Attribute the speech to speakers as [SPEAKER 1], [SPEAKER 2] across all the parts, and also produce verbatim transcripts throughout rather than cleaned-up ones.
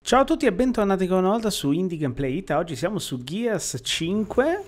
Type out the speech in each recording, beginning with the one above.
[SPEAKER 1] Ciao a tutti e bentornati ancora una volta su Indie Gameplay Ita. Oggi siamo su Gears cinque,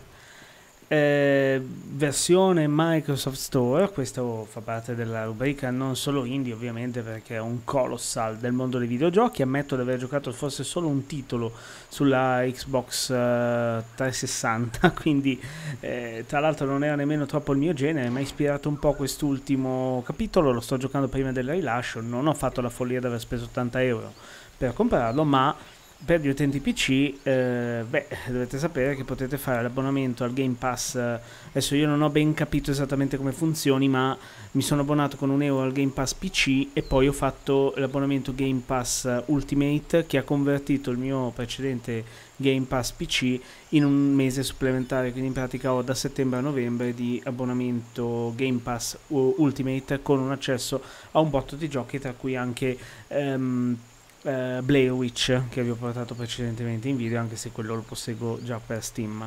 [SPEAKER 1] eh, versione Microsoft Store. Questo fa parte della rubrica non solo indie, ovviamente, perché è un colossal del mondo dei videogiochi. Ammetto di aver giocato forse solo un titolo sulla Xbox eh, trecentosessanta, quindi eh, tra l'altro non era nemmeno troppo il mio genere. Mi ha ispirato un po' quest'ultimo capitolo. Lo sto giocando prima del rilascio. Non ho fatto la follia di aver speso ottanta euro per comprarlo, ma per gli utenti P C eh, beh, dovete sapere che potete fare l'abbonamento al Game Pass. Eh, adesso io non ho ben capito esattamente come funzioni, ma mi sono abbonato con un euro al Game Pass P C e poi ho fatto l'abbonamento Game Pass Ultimate, che ha convertito il mio precedente Game Pass P C in un mese supplementare, quindi in pratica ho da settembre a novembre di abbonamento Game Pass Ultimate con un accesso a un botto di giochi, tra cui anche um, Uh, Blair Witch, che vi ho portato precedentemente in video, anche se quello lo posseggo già per Steam,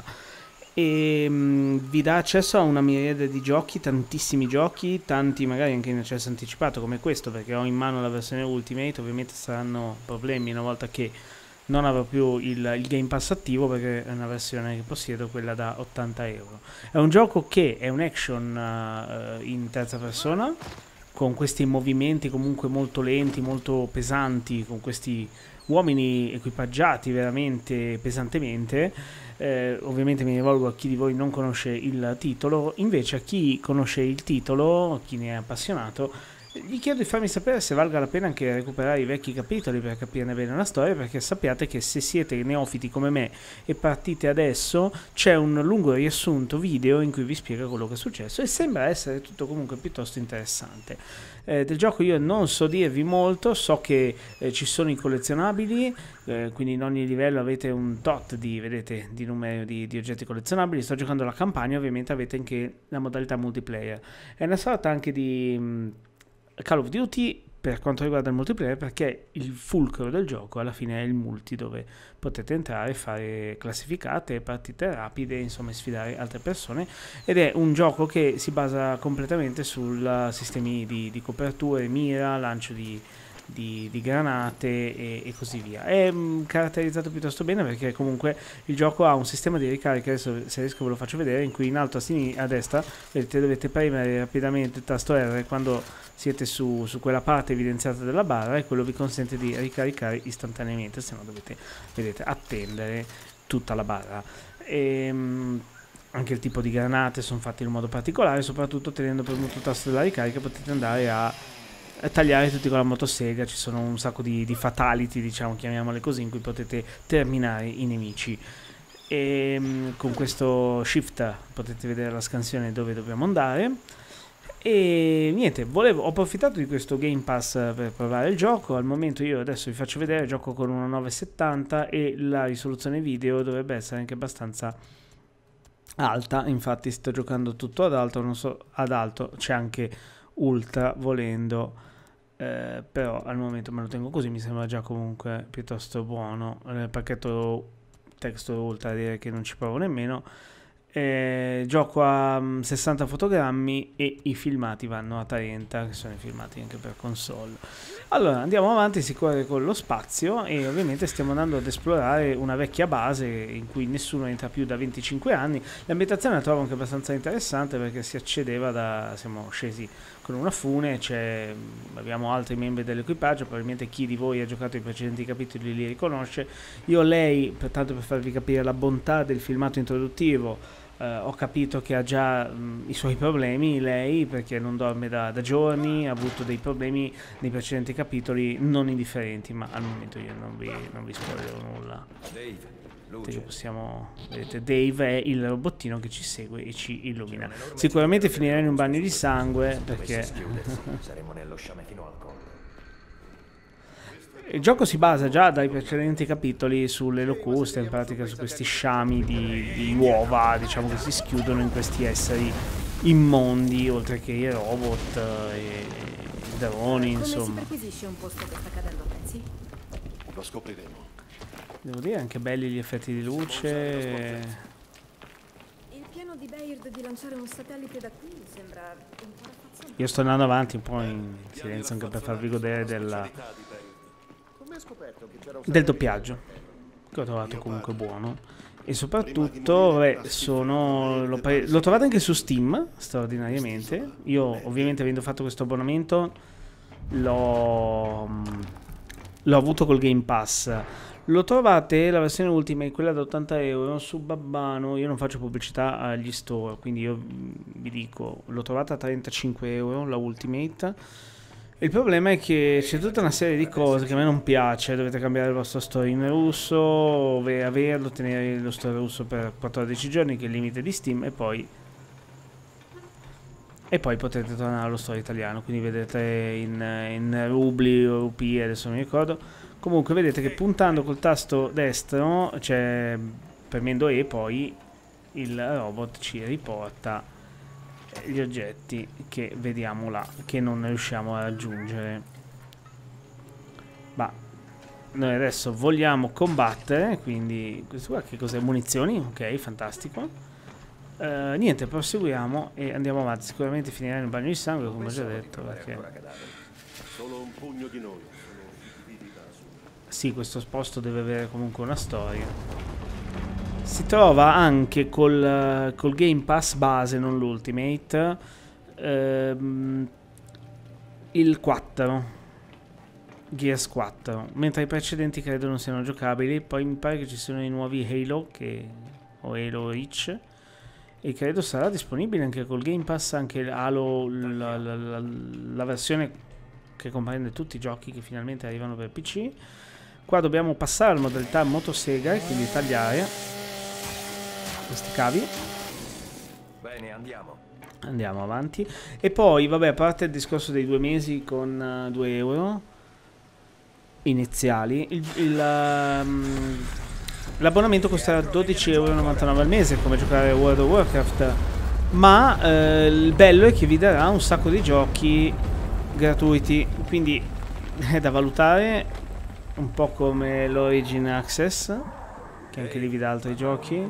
[SPEAKER 1] e um, vi dà accesso a una miriade di giochi, tantissimi giochi, tanti magari anche in accesso anticipato come questo, perché ho in mano la versione Ultimate. Ovviamente saranno problemi una volta che non avrò più il, il Game Pass attivo, perché è una versione che possiedo, quella da ottanta euro. È un gioco che è un action uh, in terza persona, con questi movimenti comunque molto lenti, molto pesanti, con questi uomini equipaggiati veramente pesantemente. Eh, ovviamente mi rivolgo a chi di voi non conosce il titolo. Invece a chi conosce il titolo, a chi ne è appassionato, gli chiedo di farmi sapere se valga la pena anche recuperare i vecchi capitoli per capirne bene la storia, perché sappiate che se siete neofiti come me e partite adesso, c'è un lungo riassunto video in cui vi spiega quello che è successo e sembra essere tutto comunque piuttosto interessante. Eh, del gioco io non so dirvi molto, so che eh, ci sono i collezionabili, eh, quindi in ogni livello avete un tot di, vedete, di numero di, di oggetti collezionabili. Sto giocando la campagna, ovviamente avete anche la modalità multiplayer. È una sorta anche di mh, Call of Duty per quanto riguarda il multiplayer, perché il fulcro del gioco alla fine è il multi, dove potete entrare, fare classificate, partite rapide, insomma sfidare altre persone, ed è un gioco che si basa completamente sul sistemi di, di coperture, mira, lancio di, di, di granate e, e così via. È mh, caratterizzato piuttosto bene, perché comunque il gioco ha un sistema di ricarica, adesso se riesco ve lo faccio vedere, in cui in alto a, sinistra, a destra vedete, dovete premere rapidamente il tasto R quando siete su, su quella parte evidenziata della barra, e quello vi consente di ricaricare istantaneamente, se no dovete, vedete, attendere tutta la barra. E, mh, anche il tipo di granate sono fatti in un modo particolare, soprattutto tenendo premuto il tasto della ricarica potete andare a, a tagliare tutti con la motosega. Ci sono un sacco di, di fatality, diciamo, chiamiamole così, in cui potete terminare i nemici. E mh, con questo shift potete vedere la scansione dove dobbiamo andare. E niente, volevo, ho approfittato di questo Game Pass per provare il gioco. Al momento io adesso vi faccio vedere, gioco con una nove settanta e la risoluzione video dovrebbe essere anche abbastanza alta. Infatti sto giocando tutto ad alto, non so, ad alto, c'è anche ultra volendo, eh, però al momento me lo tengo così, mi sembra già comunque piuttosto buono. Il pacchetto texture ultra direi che non ci provo nemmeno. Eh, gioco a um, sessanta fotogrammi e i filmati vanno a trenta, che sono i filmati anche per console. Allora andiamo avanti, si corre con lo spazio e ovviamente stiamo andando ad esplorare una vecchia base in cui nessuno entra più da venticinque anni. L'ambientazione la trovo anche abbastanza interessante, perché si accedeva da, siamo scesi con una fune, c'è, abbiamo altri membri dell'equipaggio, probabilmente chi di voi ha giocato i precedenti capitoli li riconosce. Io lei, tanto per farvi capire la bontà del filmato introduttivo, Uh, ho capito che ha già mh, i suoi problemi lei, perché non dorme da, da giorni, ha avuto dei problemi nei precedenti capitoli non indifferenti, ma al momento io non vi, non vi spoilerò nulla. Dave, luce. Possiamo, vedete, Dave è il robottino che ci segue e ci illumina. Sicuramente finirà in un bagno di sangue, perché saremo nello sciame fino al collo. Il gioco si basa già dai precedenti capitoli sulle locuste, in pratica su questi sciami di, di uova, diciamo, che si schiudono in questi esseri immondi, oltre che i robot e i droni, insomma. Come si perquisisce un posto che sta cadendo a pezzi? Lo scopriremo. Devo dire anche belli gli effetti di luce. Il piano di Bayard di lanciare un satellite da qui sembra un po' raffazzonato. Io sto andando avanti un po' in silenzio anche per farvi godere della del doppiaggio, che ho trovato comunque buono. E soprattutto, vabbè, sono l'ho l'ho trovato anche su Steam, straordinariamente. Io, ovviamente, avendo fatto questo abbonamento, l'ho l'ho avuto col Game Pass. Lo trovate, la versione Ultimate, quella da ottanta euro, su Babbano. Io non faccio pubblicità agli store, quindi io vi dico, l'ho trovata a trentacinque euro, la Ultimate. Il problema è che c'è tutta una serie di cose che a me non piace. Dovete cambiare il vostro store in russo, averlo, tenere lo store russo per quattordici giorni, che è il limite di Steam, e poi e poi potete tornare allo store italiano. Quindi vedete in, in rubli o rupie, adesso non mi ricordo. Comunque vedete che puntando col tasto destro, cioè premendo E, poi il robot ci riporta gli oggetti che vediamo là, che non riusciamo a raggiungere. Ma noi adesso vogliamo combattere, quindi questo qua che cos'è? Munizioni, ok, fantastico. Uh, niente, proseguiamo e andiamo avanti. Sicuramente finirà nel bagno di sangue, come ho già detto, perché
[SPEAKER 2] solo un pugno di noi.
[SPEAKER 1] sì, questo posto deve avere comunque una storia. Si trova anche col, col Game Pass base, non l'Ultimate, ehm, il quattro, Gears quattro, mentre i precedenti credo non siano giocabili. Poi mi pare che ci siano i nuovi Halo, che, o Halo Reach, e credo sarà disponibile anche col Game Pass anche Halo, la, la, la, la versione che comprende tutti i giochi che finalmente arrivano per P C. Qua dobbiamo passare alla modalità motosega e quindi tagliare questi cavi.
[SPEAKER 3] Bene, andiamo.
[SPEAKER 1] Andiamo avanti. E poi, vabbè, a parte il discorso dei due mesi con uh, due euro iniziali, il, il, um, l'abbonamento costerà dodici euro e novantanove al mese, come giocare a World of Warcraft. Ma uh, il bello è che vi darà un sacco di giochi gratuiti, quindi è da valutare, un po' come l'Origin Access, che anche lì vi dà altri giochi.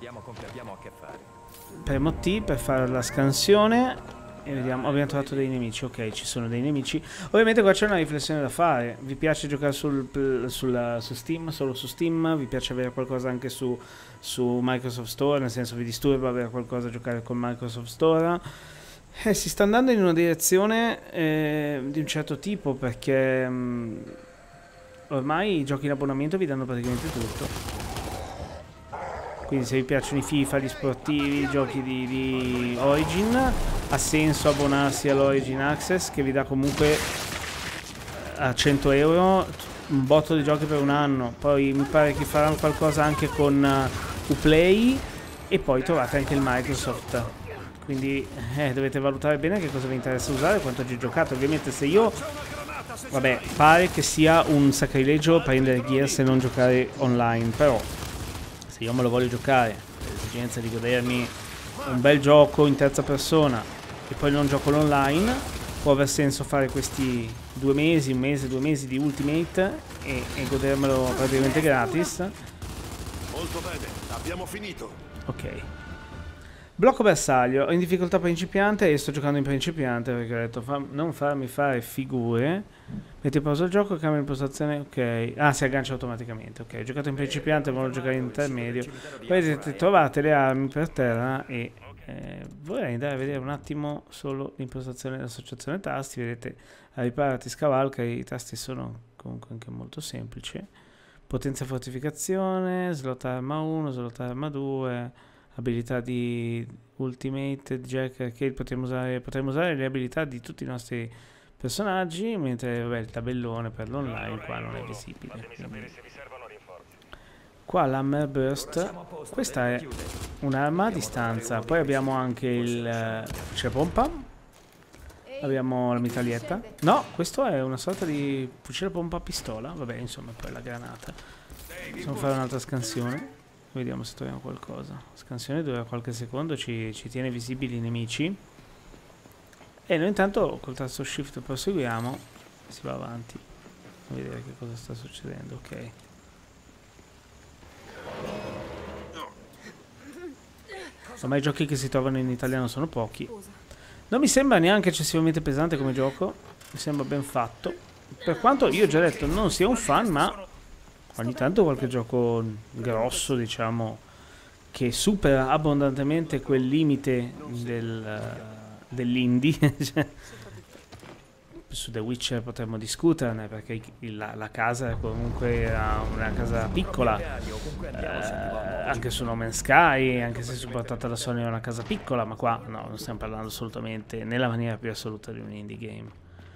[SPEAKER 1] Premo T per fare la scansione e vediamo. Abbiamo trovato dei nemici, ok, ci sono dei nemici. Ovviamente qua c'è una riflessione da fare. Vi piace giocare sul, sul, su Steam, solo su Steam? Vi piace avere qualcosa anche su, su Microsoft Store? Nel senso, vi disturba avere qualcosa a giocare con Microsoft Store? Eh, si sta andando in una direzione eh, di un certo tipo, perché mh, ormai i giochi in abbonamento vi danno praticamente tutto. Quindi se vi piacciono i FIFA, gli sportivi, i giochi di, di Origin, ha senso abbonarsi all'Origin Access, che vi dà comunque a cento euro un botto di giochi per un anno. Poi mi pare che faranno qualcosa anche con uh, Uplay, e poi trovate anche il Microsoft. Quindi eh, dovete valutare bene che cosa vi interessa usare e quanto ci giocate. Ovviamente se io... Vabbè, pare che sia un sacrilegio prendere Gears e non giocare online, però... io me lo voglio giocare per l'esigenza di godermi un bel gioco in terza persona e poi non gioco online, può aver senso fare questi due mesi, un mese, due mesi di Ultimate e, e godermelo praticamente gratis.
[SPEAKER 2] Molto bene, abbiamo finito.
[SPEAKER 1] Ok. Blocco bersaglio, in difficoltà principiante, e sto giocando in principiante perché ho detto fa, non farmi fare figure. Metti pausa il gioco, cambia impostazione, ok. Ah, si aggancia automaticamente, ok. Ho giocato in principiante, voglio giocare in intermedio. Vedete, trovate le armi per terra e eh, vorrei andare a vedere un attimo solo l'impostazione dell'associazione tasti. Vedete, a riparati, scavalca, i tasti sono comunque anche molto semplici. Potenza fortificazione, slot arma uno, slot arma due... abilità di Ultimate, Jack, che potremmo usare, potremmo usare le abilità di tutti i nostri personaggi, mentre vabbè, il tabellone per l'online qua non è visibile. Qua l'Hammer Burst, questa è un'arma a distanza. Poi abbiamo anche il fucile-pompa, abbiamo la mitraglietta. No, questo è una sorta di fucile-pompa pistola. Vabbè, insomma, poi la granata. Possiamo fare un'altra scansione. Vediamo se troviamo qualcosa. Scansione dura qualche secondo, ci, ci tiene visibili i nemici. E noi intanto col tasto shift proseguiamo e si va avanti a vedere che cosa sta succedendo. Ok. Ormai i giochi che si trovano in italiano sono pochi. Non mi sembra neanche eccessivamente pesante come gioco. Mi sembra ben fatto. per quanto io ho già detto non sia un fan, ma ogni tanto qualche gioco grosso, diciamo, che supera abbondantemente quel limite del, dell'indie. Cioè, su The Witcher potremmo discuterne, perché la, la casa comunque era una casa piccola, eh, anche su No Man's Sky, anche se supportata da Sony, era una casa piccola, ma qua no, non stiamo parlando assolutamente nella maniera più assoluta di un indie game.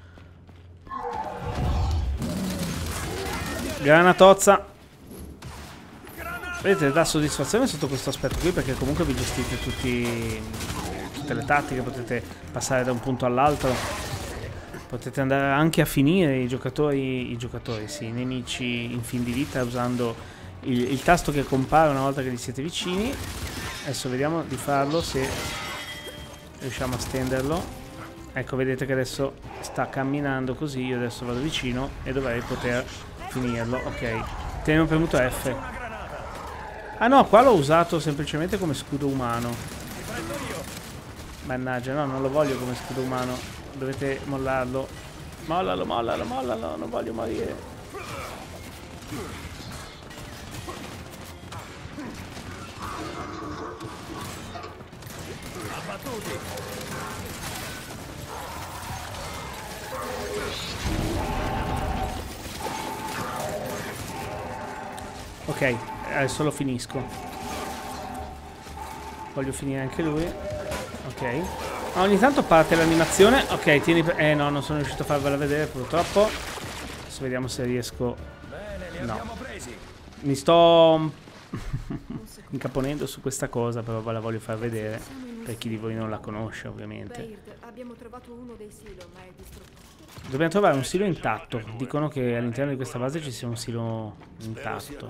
[SPEAKER 1] Granatozza. Vedete, dà soddisfazione sotto questo aspetto qui, perché comunque vi gestite tutti, tutte le tattiche, potete passare da un punto all'altro. Potete andare anche a finire i giocatori, i giocatori, sì, i nemici in fin di vita usando il, il tasto che compare una volta che li siete vicini. Adesso vediamo di farlo, se riusciamo a stenderlo. Ecco, vedete che adesso sta camminando così, io adesso vado vicino e dovrei poter finirlo. Ok, tengo premuto F. Ah no, qua l'ho usato semplicemente come scudo umano. Mannaggia, no, non lo voglio come scudo umano. Dovete mollarlo. Mollalo, mollalo, mollalo, non voglio morire. Ok, adesso lo finisco. Voglio finire anche lui. Ok. Ah, ogni tanto parte l'animazione. Ok, tieni. Eh no, non sono riuscito a farvela vedere purtroppo. Adesso vediamo se riesco. No. Mi sto incaponendo su questa cosa, però ve la voglio far vedere per chi di voi non la conosce, ovviamente. Dobbiamo trovare un silo intatto. Dicono che all'interno di questa base ci sia un silo intatto.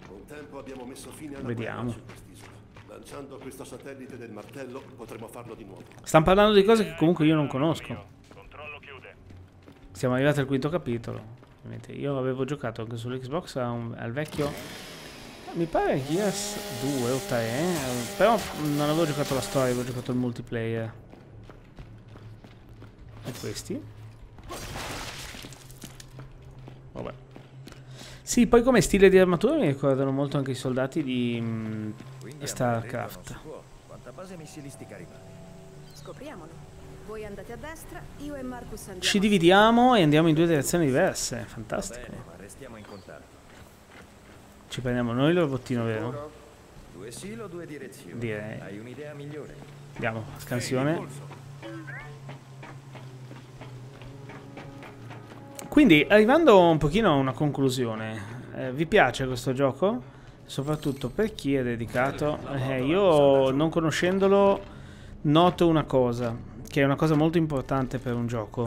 [SPEAKER 1] Vediamo.
[SPEAKER 2] Lanciando questo satellite del martello potremo farlo di nuovo.
[SPEAKER 1] Stanno parlando di cose che comunque io non conosco. Siamo arrivati al quinto capitolo. Ovviamente io avevo giocato anche sull'Xbox al vecchio, mi pare Gears due o tre, eh? Però non avevo giocato la storia, avevo giocato il multiplayer. E questi? Vabbè. Sì, poi come stile di armatura mi ricordano molto anche i soldati di mh, StarCraft.
[SPEAKER 3] Quanta base missilistica rimane?
[SPEAKER 4] Scopriamolo. Voi andate a destra, io e Marcus andiamo.
[SPEAKER 1] Ci dividiamo e andiamo in due direzioni diverse. Fantastico.
[SPEAKER 3] Bene, ma restiamo in contatto.
[SPEAKER 1] Ci prendiamo noi il robottino, vero?
[SPEAKER 3] Due silo, due direzioni.
[SPEAKER 1] Direi.
[SPEAKER 3] Hai un'idea migliore?
[SPEAKER 1] Andiamo, scansione. Quindi, arrivando un pochino a una conclusione, eh, vi piace questo gioco? Soprattutto per chi è dedicato? Eh, io, non conoscendolo, noto una cosa, che è una cosa molto importante per un gioco.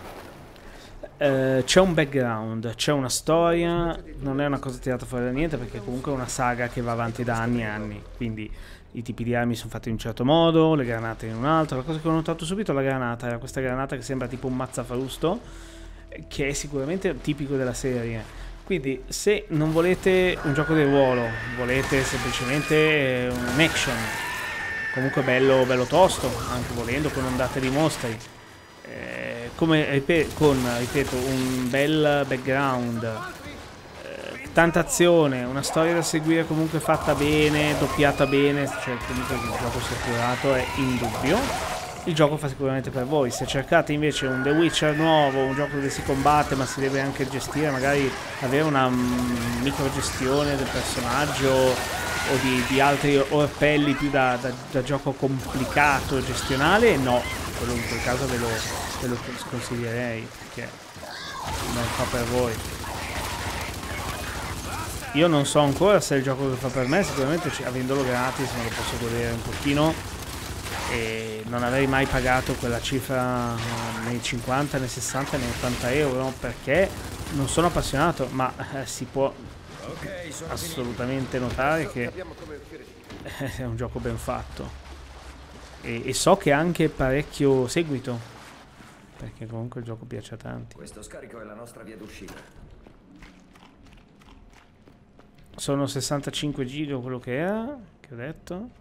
[SPEAKER 1] Eh, c'è un background, c'è una storia, non è una cosa tirata fuori da niente, perché comunque è una saga che va avanti da anni e anni, quindi i tipi di armi sono fatti in un certo modo, le granate in un altro. La cosa che ho notato subito è la granata, era questa granata che sembra tipo un mazzafarusto, che è sicuramente tipico della serie. Quindi se non volete un gioco di ruolo, volete semplicemente un action, comunque bello, bello tosto, anche volendo con ondate di mostri, eh, come ripeto, con ripeto un bel background, eh, tanta azione, una storia da seguire comunque fatta bene, doppiata bene, cioè comunque il gioco sia curato è indubbio. Il gioco fa sicuramente per voi. Se cercate invece un The Witcher nuovo, un gioco dove si combatte ma si deve anche gestire, magari avere una mm, microgestione del personaggio o di, di altri orpelli più da, da, da gioco complicato, gestionale, no, quello in quel caso ve lo, ve lo sconsiglierei, perché non fa per voi. Io non so ancora se è il gioco che fa per me, sicuramente avendolo gratis me lo posso godere un pochino. E non avrei mai pagato quella cifra nei cinquanta, nei sessanta, nei ottanta euro, perché non sono appassionato, ma eh, si può
[SPEAKER 3] Okay, sono
[SPEAKER 1] assolutamente notare che è un gioco ben fatto e, e so che ha anche parecchio seguito, perché comunque il gioco piace a tanti.
[SPEAKER 3] Questo scarico è la nostra via d'uscita.
[SPEAKER 1] Sono sessantacinque giga quello che era, che ho detto.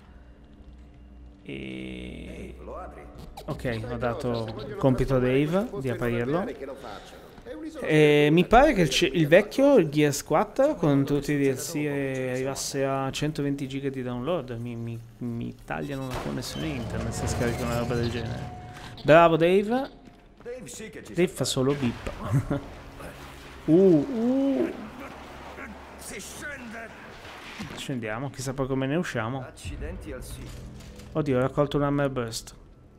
[SPEAKER 1] E...
[SPEAKER 3] Lo apri?
[SPEAKER 1] ok, ho dato il compito a Dave di aprirlo. E mi pare che il, c- il vecchio, il Gears quattro, con tutti i D L C arrivasse a centoventi giga di download. Mi, mi, mi tagliano la connessione internet se scarico una roba del genere. Bravo Dave.
[SPEAKER 3] Dave sì che ci
[SPEAKER 1] Dave fa solo bip. uh, uh.
[SPEAKER 3] Si scende.
[SPEAKER 1] Scendiamo, chissà poi come ne usciamo.
[SPEAKER 3] Accidenti al sito.
[SPEAKER 1] Oddio, ho raccolto un Hammer Burst.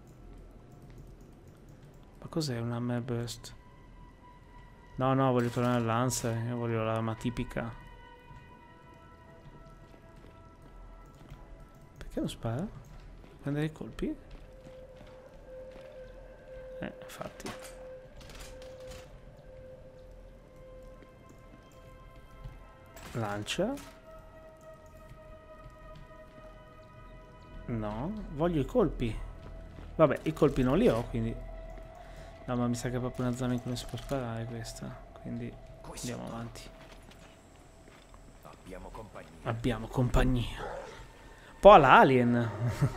[SPEAKER 1] Ma cos'è un Hammer Burst? No, no, voglio tornare al Lancer. Io voglio l'arma tipica. Perché non spara? Prendere i colpi? Eh, infatti. Lancia. No, voglio i colpi. Vabbè, i colpi non li ho, quindi... No, ma mi sa che è proprio una zona in cui non si può sparare questa. Quindi andiamo avanti.
[SPEAKER 3] Abbiamo compagnia.
[SPEAKER 1] Abbiamo compagnia. Un po' all'Alien.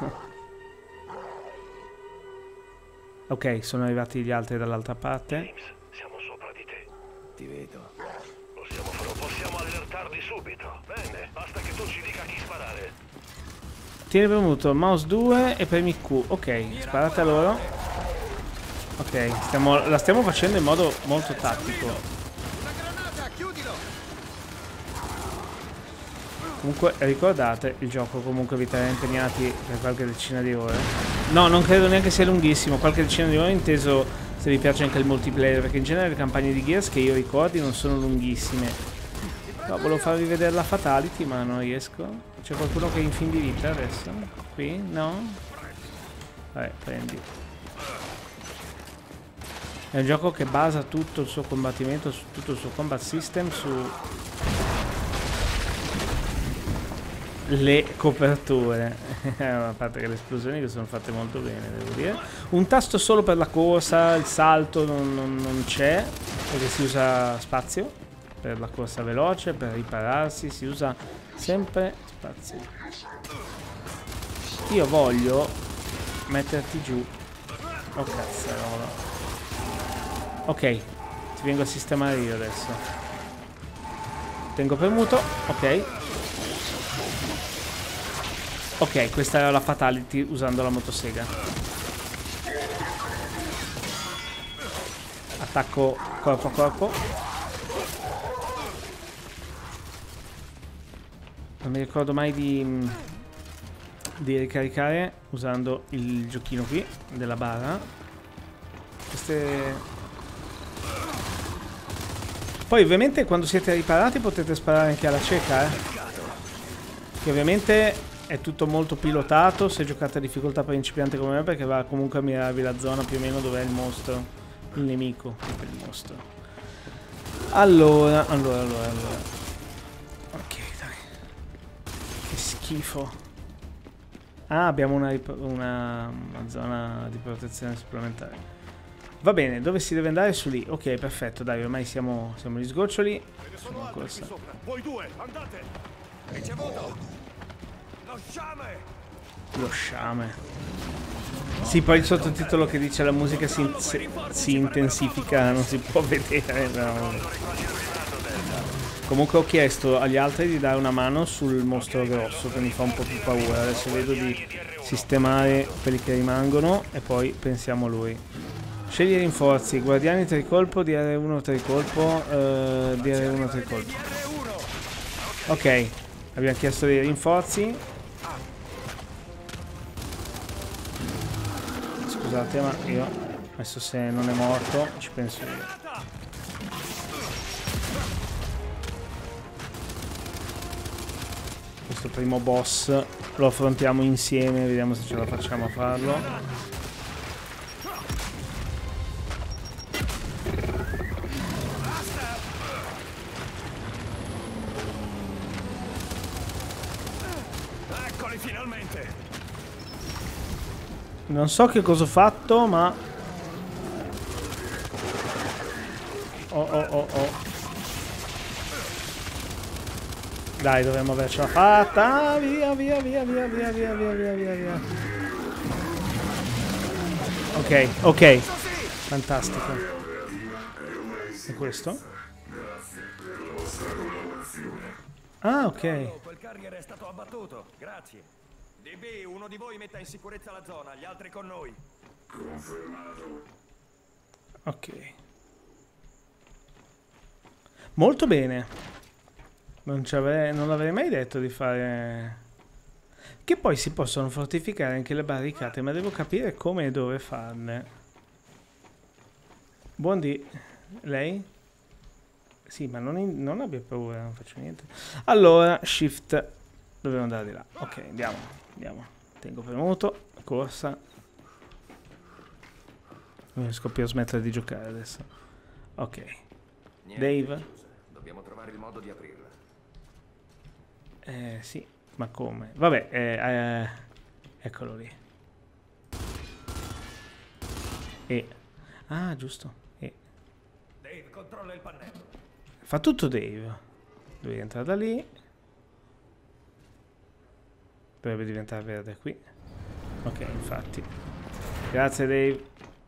[SPEAKER 1] Ok, sono arrivati gli altri dall'altra parte.
[SPEAKER 5] James, siamo sopra di te.
[SPEAKER 3] Ti vedo.
[SPEAKER 5] Possiamo, possiamo allertarli subito. Bene, basta che tu ci dica a chi sparare.
[SPEAKER 1] Tieni premuto mouse due e premi Q. Ok, sparate a loro. Ok, stiamo, la stiamo facendo in modo molto tattico. Comunque ricordate, il gioco comunque vi terrà impegnati per qualche decina di ore. No, non credo neanche sia lunghissimo, qualche decina di ore inteso se vi piace anche il multiplayer, perché in genere le campagne di Gears che io ricordi non sono lunghissime. No, volevo farvi vedere la Fatality ma non riesco. C'è qualcuno che è in fin di vita adesso? Qui? No? Vabbè, prendi. È un gioco che basa tutto il suo combattimento, su tutto il suo combat system su le coperture. A parte che le esplosioni che sono fatte molto bene, devo dire. Un tasto solo per la corsa, il salto non, non, non c'è, perché si usa spazio per la corsa veloce, per ripararsi, si usa sempre spazio. Io voglio metterti giù. Oh cazzarola. Ok, ti vengo a sistemare io adesso. Tengo premuto, ok. Ok, questa era la fatality usando la motosega. Attacco corpo a corpo. Non mi ricordo mai di, di ricaricare usando il giochino qui della barra. Queste... Poi ovviamente quando siete riparati potete sparare anche alla cieca, eh? Che ovviamente è tutto molto pilotato se giocate a difficoltà principiante come me, perché va comunque a mirarvi la zona più o meno dove è il mostro, il nemico, il mostro. Allora, allora, allora, allora. Ok, dai. Che schifo. Ah, abbiamo una, una, una zona di protezione supplementare. Va bene, dove si deve andare? Su lì. Ok, perfetto, dai, ormai siamo, siamo gli sgoccioli. Sono in corsa.
[SPEAKER 2] Voi due, andate!
[SPEAKER 3] Ricevuto. Lo sciame.
[SPEAKER 1] Lo sciame. Sì, poi il sottotitolo che dice la musica si, si, si intensifica, non si può vedere. No. Comunque ho chiesto agli altri di dare una mano sul mostro grosso, che mi fa un po' più paura. Adesso vedo di sistemare quelli che rimangono e poi pensiamo a lui. Scegli rinforzi, guardiani tricolpo, D R uno tricolpo, uh, D R uno tricolpo. Ok, abbiamo chiesto dei rinforzi. Scusate, ma io adesso se non è morto ci penso io. Questo primo boss lo affrontiamo insieme, vediamo se ce la facciamo a farlo. Non so che cosa ho fatto, ma... Oh, oh, oh, oh. Dai, dovremmo avercela fatta. Ah, via, via, via, via, via, via, via, via, via, via. Ok, ok. Fantastico. È questo? Ah, ok.
[SPEAKER 3] Quel carrier è stato abbattuto. Grazie. D B, uno di voi metta in sicurezza la zona, gli altri con noi.
[SPEAKER 1] Ok. Molto bene. Non, ci avrei, non l'avrei mai detto di fare... Che poi si possono fortificare anche le barricate, ma devo capire come e dove farle. Buondì. Lei? Sì, ma non, in, non abbia paura, non faccio niente. Allora, shift. Dobbiamo andare di là. Ok, andiamo. Andiamo. Tengo premuto. Corsa. Non riesco più a smettere di giocare adesso. Ok. Dave.
[SPEAKER 3] Dobbiamo trovare il modo di aprirla.
[SPEAKER 1] Eh, sì. Ma come? Vabbè, eh, eh, eccolo lì. E... Ah, giusto. E...
[SPEAKER 3] Dave, controlla il pannello.
[SPEAKER 1] Fa tutto Dave. Devi entrare da lì. Dovrebbe diventare verde qui. Ok, infatti. Grazie, Dave.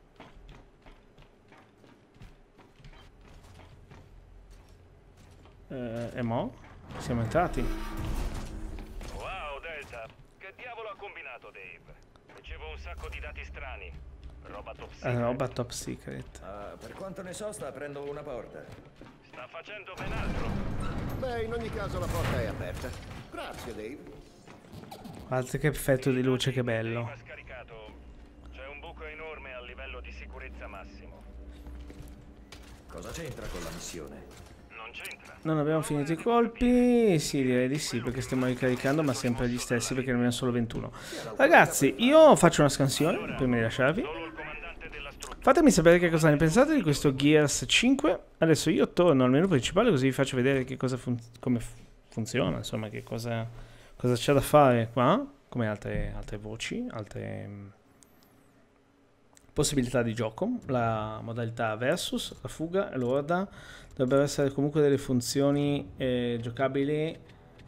[SPEAKER 1] Eh, e mo? Siamo entrati.
[SPEAKER 5] Wow, Delta. Che diavolo ha combinato Dave? Ricevo un sacco di dati strani. Roba top
[SPEAKER 1] Eh,
[SPEAKER 5] secret.
[SPEAKER 1] roba top secret.
[SPEAKER 3] Ah, per quanto ne so, sta aprendo una porta.
[SPEAKER 5] Sta facendo ben altro.
[SPEAKER 2] Beh, in ogni caso la porta è aperta. Grazie, Dave.
[SPEAKER 1] Guarda che effetto di luce, che bello.
[SPEAKER 5] Dave ha scaricato. C'è un buco enorme a livello di sicurezza massimo.
[SPEAKER 3] Cosa c'entra con la missione?
[SPEAKER 5] Non c'entra.
[SPEAKER 1] Non abbiamo finito i colpi? Sì, direi di sì, perché stiamo ricaricando, ma sempre gli stessi, perché ne abbiamo solo ventuno. Ragazzi, io faccio una scansione prima di lasciarvi.
[SPEAKER 5] Solo il comandante della struttura.
[SPEAKER 1] Fatemi sapere che cosa ne pensate di questo Gears cinque. Adesso io torno al menu principale, così vi faccio vedere che cosa fun come funziona, insomma, che cosa, cosa c'è da fare qua, come altre, altre voci, altre mh, possibilità di gioco, la modalità versus, la fuga e l'orda. Dovrebbero essere comunque delle funzioni eh, giocabili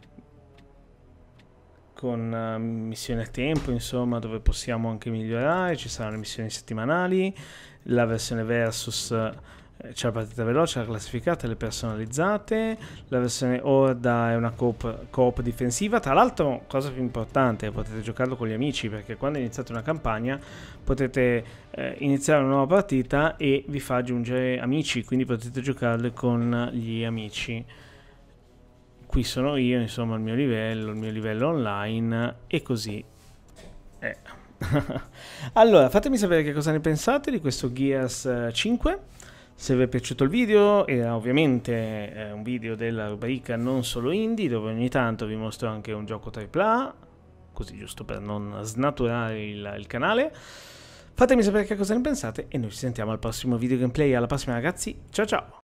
[SPEAKER 1] con uh, missioni a tempo, insomma, dove possiamo anche migliorare. Ci saranno missioni settimanali, la versione versus eh, c'è la partita veloce, la classificata, le personalizzate. La versione orda è una coop, coop difensiva. Tra l'altro, cosa più importante, potete giocarlo con gli amici, perché quando iniziate una campagna potete eh, iniziare una nuova partita e vi fa aggiungere amici, quindi potete giocarle con gli amici. Qui sono io, insomma, il mio livello, il mio livello online, e così è. Allora, fatemi sapere che cosa ne pensate di questo Gears cinque. Se vi è piaciuto il video, era ovviamente eh, un video della rubrica Non Solo Indie, dove ogni tanto vi mostro anche un gioco tripla A, così giusto per non snaturare il, il canale. Fatemi sapere che cosa ne pensate e noi ci sentiamo al prossimo video gameplay. Alla prossima, ragazzi, ciao ciao!